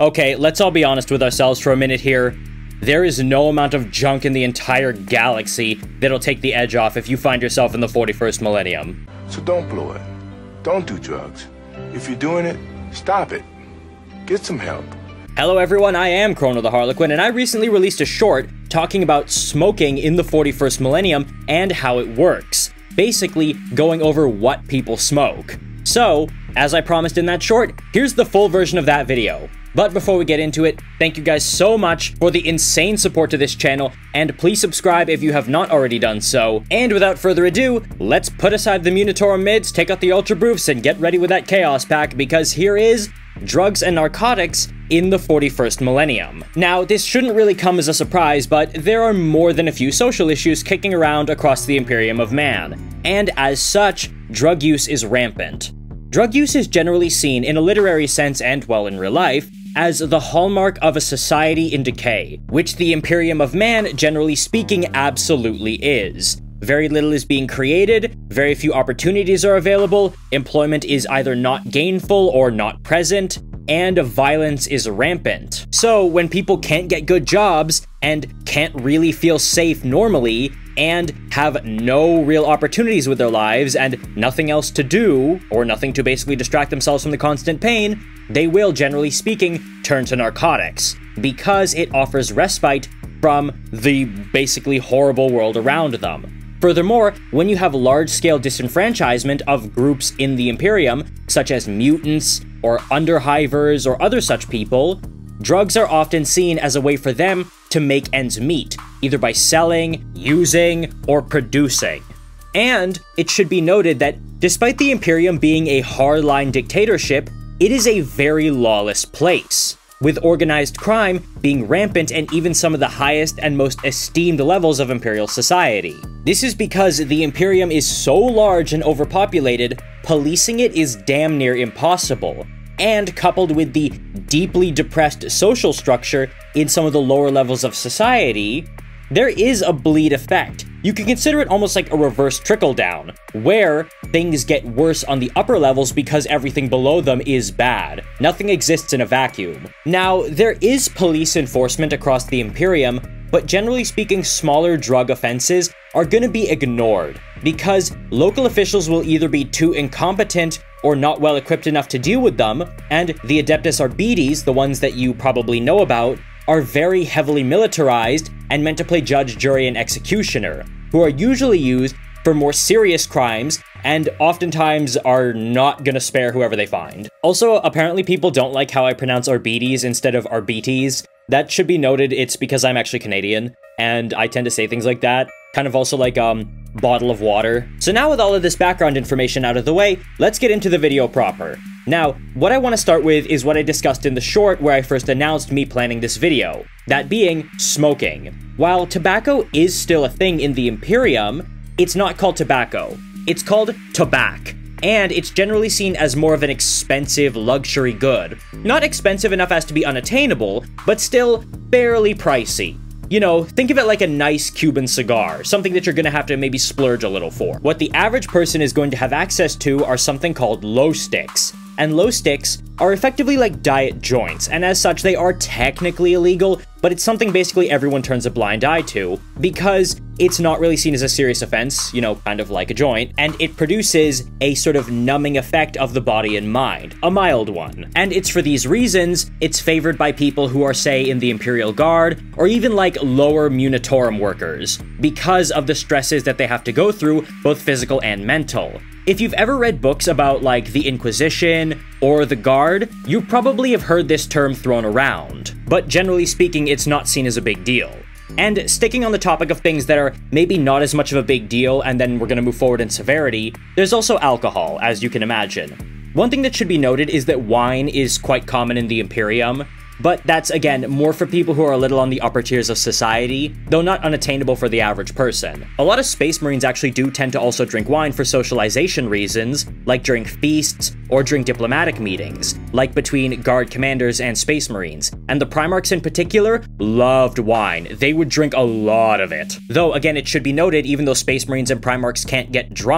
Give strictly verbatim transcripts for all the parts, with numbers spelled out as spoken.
Okay, let's all be honest with ourselves for a minute here. There is no amount of junk in the entire galaxy that'll take the edge off if you find yourself in the forty-first millennium. So don't blow it. Don't do drugs. If you're doing it, stop it. Get some help. Hello everyone, I am Chrono the Harlequin, and I recently released a short talking about smoking in the forty-first millennium and how it works. Basically, going over what people smoke. So, as I promised in that short, here's the full version of that video. But before we get into it, thank you guys so much for the insane support to this channel, and please subscribe if you have not already done so. And without further ado, let's put aside the Munitorum mids, take out the Ultra Broofs, and get ready with that Chaos Pack, because here is drugs and narcotics in the forty-first millennium. Now, this shouldn't really come as a surprise, but there are more than a few social issues kicking around across the Imperium of Man, and as such, drug use is rampant. Drug use is generally seen in a literary sense and, well, in real life, as the hallmark of a society in decay, which the Imperium of Man, generally speaking, absolutely is. Very little is being created, very few opportunities are available, employment is either not gainful or not present, and violence is rampant. So when people can't get good jobs, and can't really feel safe normally, and have no real opportunities with their lives, and nothing else to do, or nothing to basically distract themselves from the constant pain, they will, generally speaking, turn to narcotics, because it offers respite from the basically horrible world around them. Furthermore, when you have large-scale disenfranchisement of groups in the Imperium, such as mutants, or underhivers, or other such people, drugs are often seen as a way for them to make ends meet, either by selling, using, or producing. And it should be noted that despite the Imperium being a hardline dictatorship, it is a very lawless place, with organized crime being rampant and even some of the highest and most esteemed levels of Imperial society. This is because the Imperium is so large and overpopulated, policing it is damn near impossible. And coupled with the deeply depressed social structure in some of the lower levels of society, there is a bleed effect. You can consider it almost like a reverse trickle-down, where things get worse on the upper levels because everything below them is bad. Nothing exists in a vacuum. Now, there is police enforcement across the Imperium, but generally speaking, smaller drug offenses are gonna be ignored, because local officials will either be too incompetent or not well equipped enough to deal with them, and the Adeptus Arbites, the ones that you probably know about, are very heavily militarized and meant to play judge, jury, and executioner, who are usually used for more serious crimes and oftentimes are not gonna spare whoever they find. Also, apparently people don't like how I pronounce Arbites instead of Arbites. That should be noted, it's because I'm actually Canadian, and I tend to say things like that. Kind of also like, um, bottle of water. So now with all of this background information out of the way, let's get into the video proper. Now, what I want to start with is what I discussed in the short where I first announced me planning this video, that being smoking. While tobacco is still a thing in the Imperium, it's not called tobacco. It's called tobacco, and it's generally seen as more of an expensive luxury good. Not expensive enough as to be unattainable, but still fairly pricey. You know, think of it like a nice Cuban cigar, something that you're gonna have to maybe splurge a little for. What the average person is going to have access to are something called low sticks. And low sticks are effectively like diet joints, and as such they are technically illegal, but it's something basically everyone turns a blind eye to, because it's not really seen as a serious offense, you know, kind of like a joint, and it produces a sort of numbing effect of the body and mind, a mild one. And it's for these reasons, it's favored by people who are, say, in the Imperial Guard, or even like lower Munitorum workers, because of the stresses that they have to go through, both physical and mental. If you've ever read books about, like, the Inquisition or the Guard, you probably have heard this term thrown around, but generally speaking, it's not seen as a big deal. And sticking on the topic of things that are maybe not as much of a big deal, and then we're gonna move forward in severity, there's also alcohol, as you can imagine. One thing that should be noted is that wine is quite common in the Imperium, but that's, again, more for people who are a little on the upper tiers of society, though not unattainable for the average person. A lot of Space Marines actually do tend to also drink wine for socialization reasons, like during feasts or during diplomatic meetings, like between Guard commanders and Space Marines, and the Primarchs in particular loved wine. They would drink a lot of it. Though, again, it should be noted, even though Space Marines and Primarchs can't get drunk,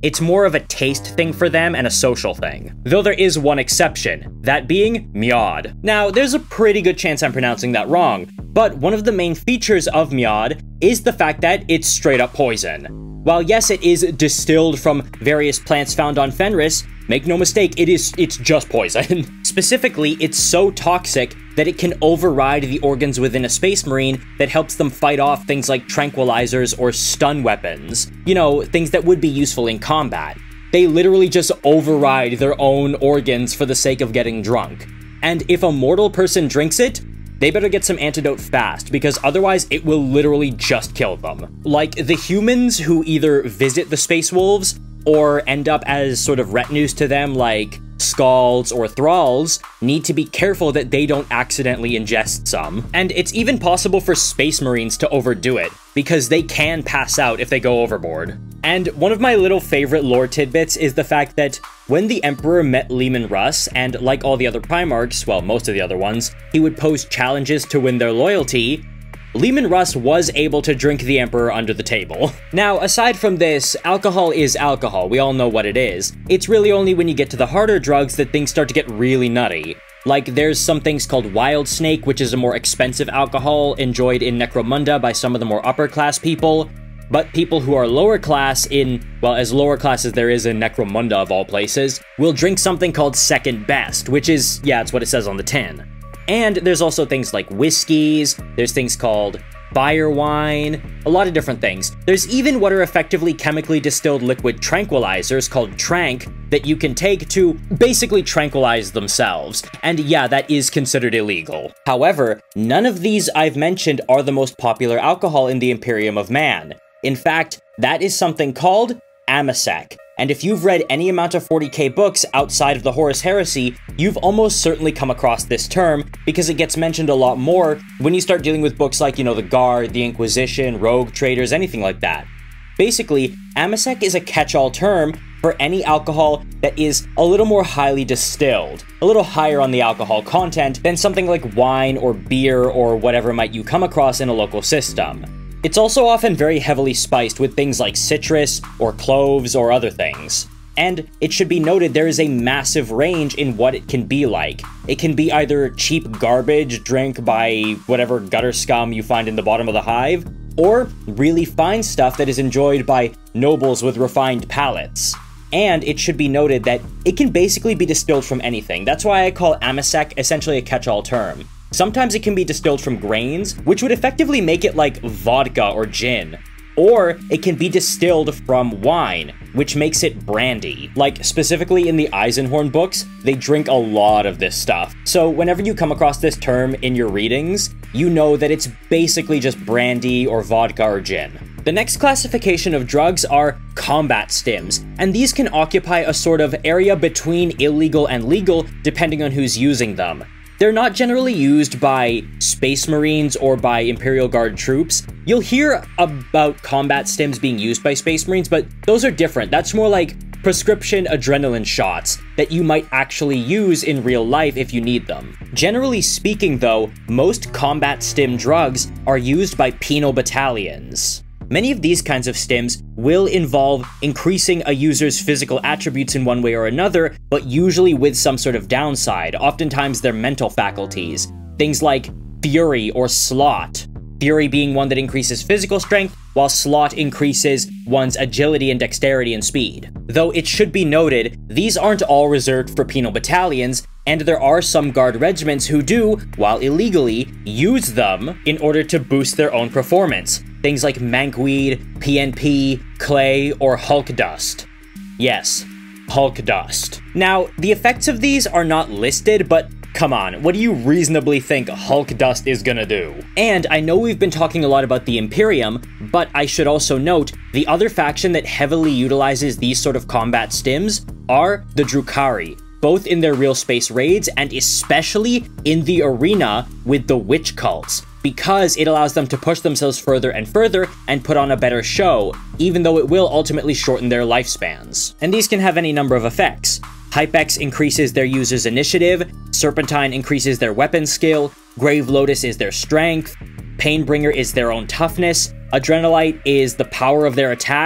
It's more of a taste thing for them and a social thing. Though there is one exception, that being mead. Now, there's a pretty good chance I'm pronouncing that wrong, but one of the main features of mead is the fact that it's straight up poison. While yes, it is distilled from various plants found on Fenris, make no mistake, it is it's just poison. Specifically, it's so toxic that it can override the organs within a space marine that helps them fight off things like tranquilizers or stun weapons. You know, things that would be useful in combat. They literally just override their own organs for the sake of getting drunk. And if a mortal person drinks it, they better get some antidote fast, because otherwise it will literally just kill them. Like, the humans who either visit the Space Wolves or end up as sort of retinues to them, like Scalds or Thralls, need to be careful that they don't accidentally ingest some. And it's even possible for Space Marines to overdo it, because they can pass out if they go overboard. And one of my little favorite lore tidbits is the fact that when the Emperor met Leman Russ, and like all the other Primarchs, well, most of the other ones, he would pose challenges to win their loyalty, Leman Russ was able to drink the Emperor under the table. Now, aside from this, alcohol is alcohol, we all know what it is. It's really only when you get to the harder drugs that things start to get really nutty. Like, there's some things called Wild Snake, which is a more expensive alcohol enjoyed in Necromunda by some of the more upper-class people. But people who are lower class in, well, as lower class as there is in Necromunda of all places, will drink something called Second Best, which is, yeah, it's what it says on the tin. And there's also things like whiskeys, there's things called fire wine, a lot of different things. There's even what are effectively chemically distilled liquid tranquilizers called trank that you can take to basically tranquilize themselves. And yeah, that is considered illegal. However, none of these I've mentioned are the most popular alcohol in the Imperium of Man. In fact, that is something called Amasec. And if you've read any amount of forty K books outside of the Horus Heresy, you've almost certainly come across this term, because it gets mentioned a lot more when you start dealing with books like, you know, the Guard, the Inquisition, Rogue Traders, anything like that. Basically, Amasec is a catch-all term for any alcohol that is a little more highly distilled, a little higher on the alcohol content than something like wine or beer or whatever might you come across in a local system. It's also often very heavily spiced with things like citrus, or cloves, or other things. And it should be noted there is a massive range in what it can be like. It can be either cheap garbage drank by whatever gutter scum you find in the bottom of the hive, or really fine stuff that is enjoyed by nobles with refined palates. And it should be noted that it can basically be distilled from anything. That's why I call Amasec essentially a catch-all term. Sometimes it can be distilled from grains, which would effectively make it like vodka or gin. Or it can be distilled from wine, which makes it brandy. Like, specifically in the Eisenhorn books, they drink a lot of this stuff. So whenever you come across this term in your readings, you know that it's basically just brandy or vodka or gin. The next classification of drugs are combat stims, and these can occupy a sort of area between illegal and legal depending on who's using them. They're not generally used by Space Marines or by Imperial Guard troops. You'll hear about combat stims being used by Space Marines, but those are different. That's more like prescription adrenaline shots that you might actually use in real life if you need them. Generally speaking, though, most combat stim drugs are used by penal battalions. Many of these kinds of stims will involve increasing a user's physical attributes in one way or another, but usually with some sort of downside, oftentimes their mental faculties. Things like Fury or Slot. Fury being one that increases physical strength, while Slot increases one's agility and dexterity and speed. Though it should be noted, these aren't all reserved for penal battalions, and there are some guard regiments who do, while illegally, use them in order to boost their own performance. Things like Mankweed, P N P, Clay, or Hulk Dust. Yes, Hulk Dust. Now, the effects of these are not listed, but come on, what do you reasonably think Hulk Dust is gonna do? And I know we've been talking a lot about the Imperium, but I should also note, the other faction that heavily utilizes these sort of combat stims are the Drukhari, both in their real space raids and especially in the arena with the witch cults, because it allows them to push themselves further and further and put on a better show, even though it will ultimately shorten their lifespans. And these can have any number of effects. Hypex increases their user's initiative, Serpentine increases their weapon skill, Grave Lotus is their strength, Painbringer is their own toughness, Adrenalite is the power of their attacks,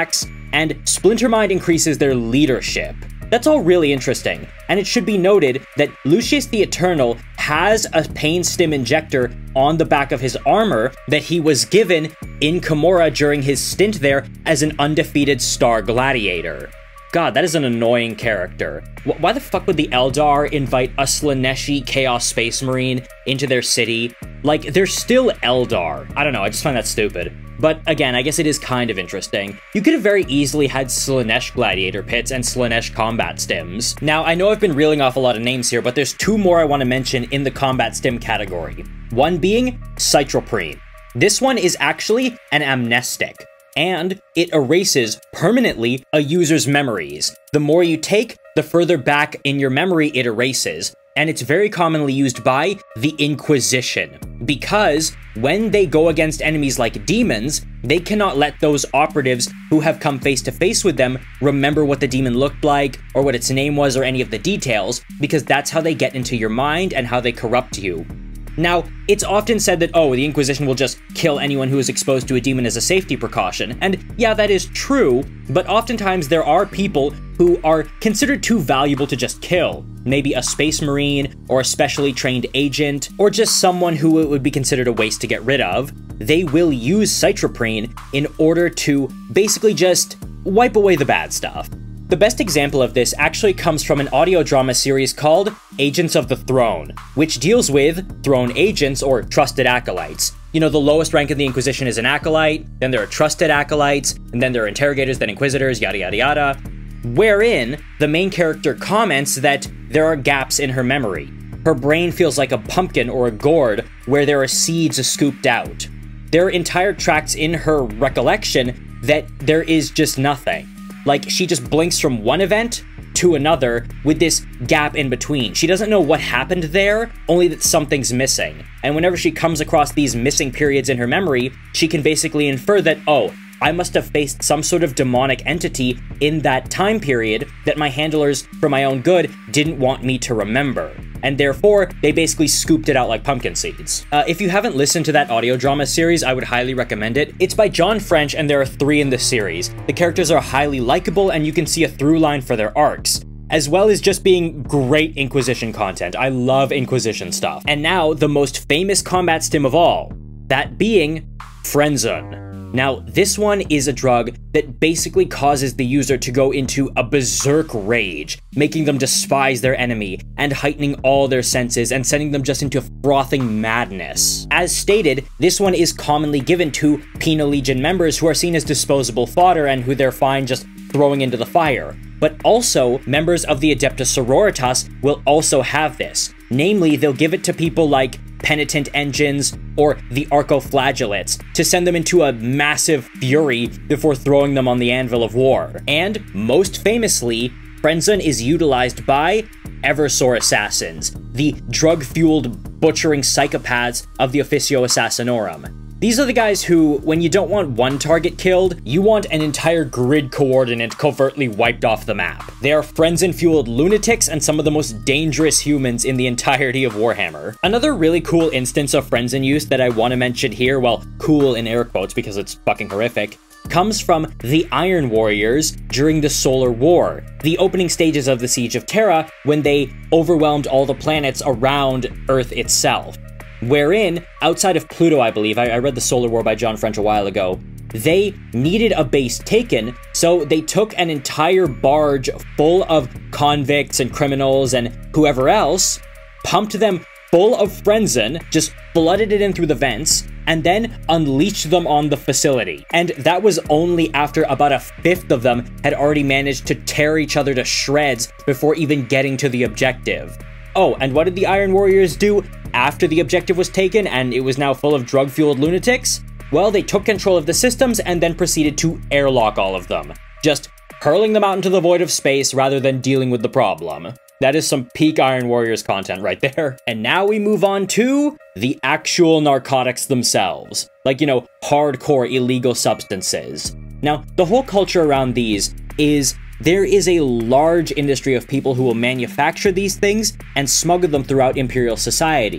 and Splintermind increases their leadership. That's all really interesting, and it should be noted that Lucius the Eternal has a pain stim injector on the back of his armor that he was given in Camorra during his stint there as an undefeated star gladiator. God, that is an annoying character. W why the fuck would the Eldar invite a Slaaneshi Chaos Space Marine into their city? Like, they're still Eldar. I don't know, I just find that stupid. But again, I guess it is kind of interesting. You could have very easily had Slaanesh Gladiator Pits and Slaanesh Combat Stims. Now, I know I've been reeling off a lot of names here, but there's two more I want to mention in the Combat Stim category. One being Citroprene. This one is actually an amnestic, and it erases permanently a user's memories. The more you take, the further back in your memory it erases. And it's very commonly used by the Inquisition, because when they go against enemies like demons, they cannot let those operatives who have come face to face with them remember what the demon looked like, or what its name was, or any of the details, because that's how they get into your mind and how they corrupt you. Now, it's often said that, oh, the Inquisition will just kill anyone who is exposed to a demon as a safety precaution, and yeah, that is true, but oftentimes there are people who are considered too valuable to just kill. Maybe a space marine, or a specially trained agent, or just someone who it would be considered a waste to get rid of. They will use Citroprene in order to basically just wipe away the bad stuff. The best example of this actually comes from an audio drama series called Agents of the Throne, which deals with throne agents or trusted acolytes. You know, the lowest rank in the Inquisition is an acolyte, then there are trusted acolytes, and then there are interrogators, then inquisitors, yada yada yada. Wherein, the main character comments that there are gaps in her memory. Her brain feels like a pumpkin or a gourd where there are seeds scooped out. There are entire tracts in her recollection that there is just nothing. Like, she just blinks from one event to another with this gap in between. She doesn't know what happened there, only that something's missing. And whenever she comes across these missing periods in her memory, she can basically infer that, oh, I must have faced some sort of demonic entity in that time period that my handlers, for my own good, didn't want me to remember. And therefore, they basically scooped it out like pumpkin seeds. Uh, if you haven't listened to that audio drama series, I would highly recommend it. It's by John French, and there are three in the series. The characters are highly likable, and you can see a through line for their arcs, as well as just being great Inquisition content. I love Inquisition stuff. And now, the most famous combat stim of all, that being Friendzone. Now, this one is a drug that basically causes the user to go into a berserk rage, making them despise their enemy, and heightening all their senses, and sending them just into frothing madness. As stated, this one is commonly given to Penal Legion members who are seen as disposable fodder and who they're fine just throwing into the fire. But also, members of the Adeptus Sororitas will also have this. Namely, they'll give it to people like Penitent Engines or the Archoflagellates to send them into a massive fury before throwing them on the anvil of war. And, most famously, Friendzone is utilized by Eversor Assassins, the drug-fueled butchering psychopaths of the Officio Assassinorum. These are the guys who, when you don't want one target killed, you want an entire grid coordinate covertly wiped off the map. They are Friendzone-fueled lunatics and some of the most dangerous humans in the entirety of Warhammer. Another really cool instance of Friendzone use that I want to mention here, well, cool in air quotes because it's fucking horrific, comes from the Iron Warriors during the Solar War, the opening stages of the Siege of Terra, when they overwhelmed all the planets around Earth itself. Wherein, outside of Pluto, I believe, I, I read The Solar War by John French a while ago, they needed a base taken, so they took an entire barge full of convicts and criminals and whoever else, pumped them full of Friendzone, just flooded it in through the vents, and then unleashed them on the facility. And that was only after about a fifth of them had already managed to tear each other to shreds before even getting to the objective. Oh, and what did the Iron Warriors do after the objective was taken and it was now full of drug-fueled lunatics? Well, they took control of the systems and then proceeded to airlock all of them, just hurling them out into the void of space rather than dealing with the problem. That is some peak Iron Warriors content right there. And now we move on to the actual narcotics themselves. Like, you know, hardcore illegal substances. Now, the whole culture around these is there is a large industry of people who will manufacture these things and smuggle them throughout Imperial society.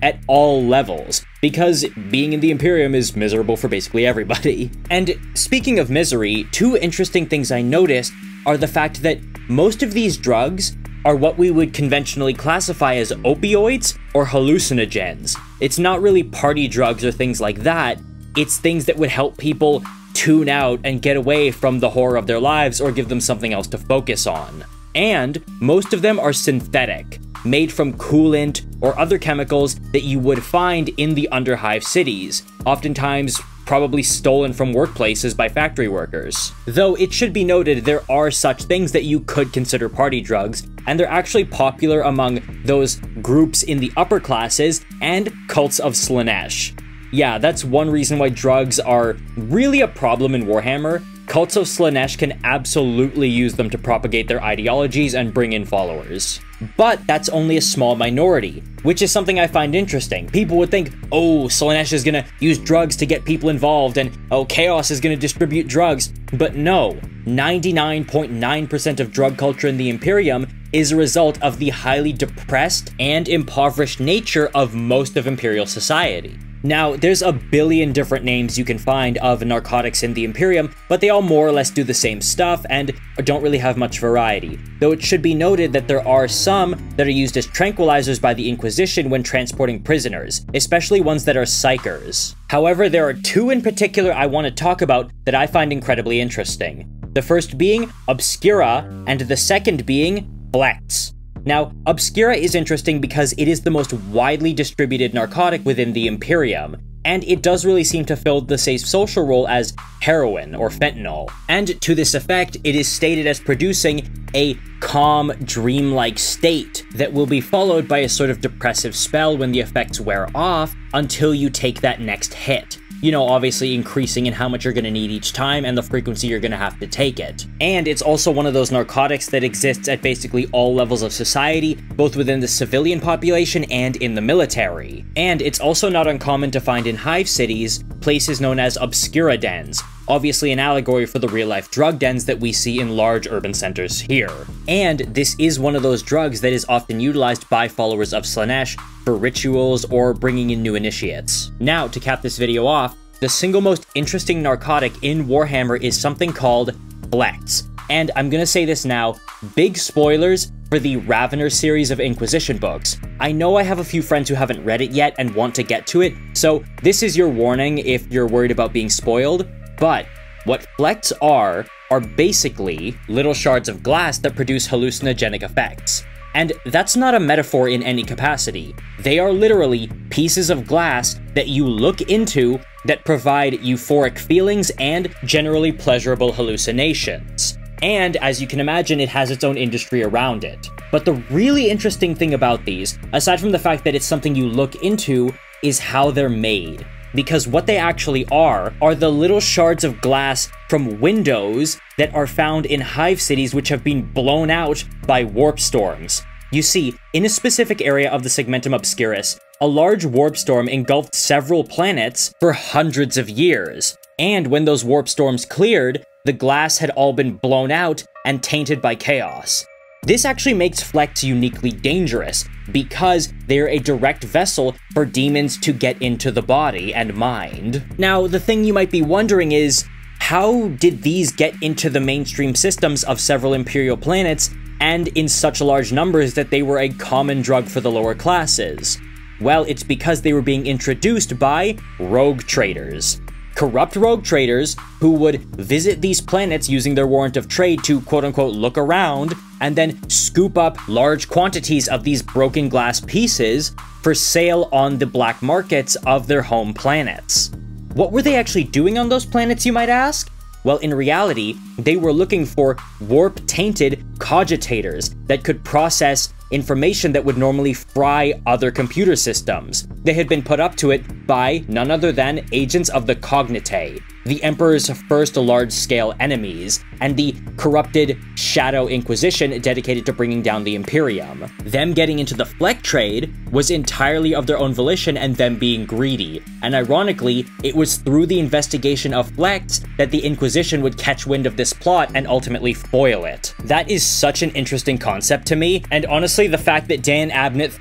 at all levels, because being in the Imperium is miserable for basically everybody. And speaking of misery, two interesting things I noticed are the fact that most of these drugs are what we would conventionally classify as opioids or hallucinogens. It's not really party drugs or things like that, it's things that would help people tune out and get away from the horror of their lives or give them something else to focus on. And most of them are synthetic, made from coolant or other chemicals that you would find in the underhive cities, oftentimes probably stolen from workplaces by factory workers. Though it should be noted there are such things that you could consider party drugs, and they're actually popular among those groups in the upper classes and cults of Slaanesh. Yeah, that's one reason why drugs are really a problem in Warhammer. Cults of Slaanesh can absolutely use them to propagate their ideologies and bring in followers. But that's only a small minority, which is something I find interesting. People would think, oh, Slaanesh is gonna use drugs to get people involved, and oh, Chaos is gonna distribute drugs. But no, ninety-nine point nine percent of drug culture in the Imperium is a result of the highly depressed and impoverished nature of most of Imperial society. Now, there's a billion different names you can find of narcotics in the Imperium, but they all more or less do the same stuff and don't really have much variety. Though it should be noted that there are some that are used as tranquilizers by the Inquisition when transporting prisoners, especially ones that are psychers. However, there are two in particular I want to talk about that I find incredibly interesting. The first being Obscura, and the second being Flects. Now, Obscura is interesting because it is the most widely distributed narcotic within the Imperium, and it does really seem to fill the safe social role as heroin or fentanyl. And to this effect, it is stated as producing a calm, dreamlike state that will be followed by a sort of depressive spell when the effects wear off until you take that next hit. You know, obviously increasing in how much you're going to need each time and the frequency you're going to have to take it. And it's also one of those narcotics that exists at basically all levels of society, both within the civilian population and in the military. And it's also not uncommon to find in hive cities places known as obscura dens, obviously an allegory for the real-life drug dens that we see in large urban centers here. And this is one of those drugs that is often utilized by followers of Slaanesh for rituals or bringing in new initiates. Now, to cap this video off, the single most interesting narcotic in Warhammer is something called Flects. And I'm gonna say this now, big spoilers for the Ravener series of Inquisition books. I know I have a few friends who haven't read it yet and want to get to it, so this is your warning if you're worried about being spoiled. But what Flects are, are basically little shards of glass that produce hallucinogenic effects. And that's not a metaphor in any capacity. They are literally pieces of glass that you look into that provide euphoric feelings and generally pleasurable hallucinations. And as you can imagine, it has its own industry around it. But the really interesting thing about these, aside from the fact that it's something you look into, is how they're made. Because what they actually are, are the little shards of glass from windows that are found in hive cities which have been blown out by warp storms. You see, in a specific area of the Segmentum Obscurus, a large warp storm engulfed several planets for hundreds of years. And when those warp storms cleared, the glass had all been blown out and tainted by chaos. This actually makes Flects uniquely dangerous, because they're a direct vessel for demons to get into the body and mind. Now, the thing you might be wondering is, how did these get into the mainstream systems of several Imperial planets, and in such large numbers that they were a common drug for the lower classes? Well, it's because they were being introduced by rogue traders. Corrupt rogue traders who would visit these planets using their warrant of trade to quote-unquote look around, and then scoop up large quantities of these broken glass pieces for sale on the black markets of their home planets. What were they actually doing on those planets, you might ask? Well, in reality, they were looking for warp-tainted cogitators that could process information that would normally fry other computer systems. They had been put up to it by none other than agents of the Cognitae, the Emperor's first large-scale enemies, and the corrupted Shadow Inquisition dedicated to bringing down the Imperium. Them getting into the Fleck trade was entirely of their own volition and them being greedy, and ironically, it was through the investigation of Flects that the Inquisition would catch wind of this plot and ultimately foil it. That is such an interesting concept to me, and honestly, the fact that Dan Abnett thought of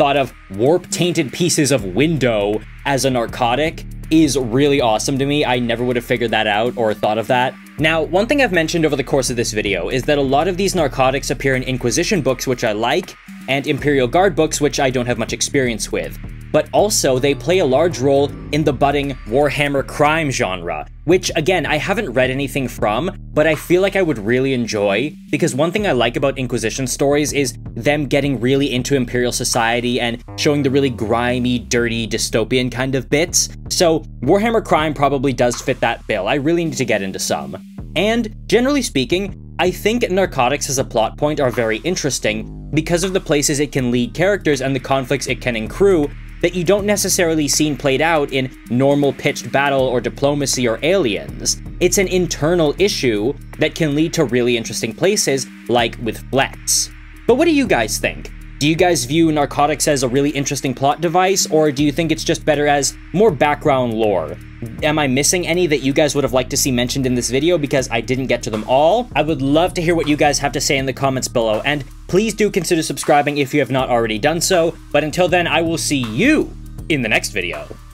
warp-tainted pieces of window as a narcotic is really awesome to me. I never would have figured that out or thought of that. Now, one thing I've mentioned over the course of this video is that a lot of these narcotics appear in Inquisition books, which I like, and Imperial Guard books, which I don't have much experience with. But also, they play a large role in the budding Warhammer crime genre, which, again, I haven't read anything from, but I feel like I would really enjoy, because one thing I like about Inquisition stories is them getting really into Imperial society and showing the really grimy, dirty, dystopian kind of bits. So, Warhammer crime probably does fit that bill. I really need to get into some. And, generally speaking, I think Narcotics as a plot point are very interesting because of the places it can lead characters and the conflicts it can accrue that you don't necessarily see played out in normal pitched battle or diplomacy or aliens. It's an internal issue that can lead to really interesting places, like with Flex. But what do you guys think? Do you guys view Narcotics as a really interesting plot device, or do you think it's just better as more background lore? Am I missing any that you guys would have liked to see mentioned in this video because I didn't get to them all? I would love to hear what you guys have to say in the comments below, and please do consider subscribing if you have not already done so, but until then, I will see you in the next video.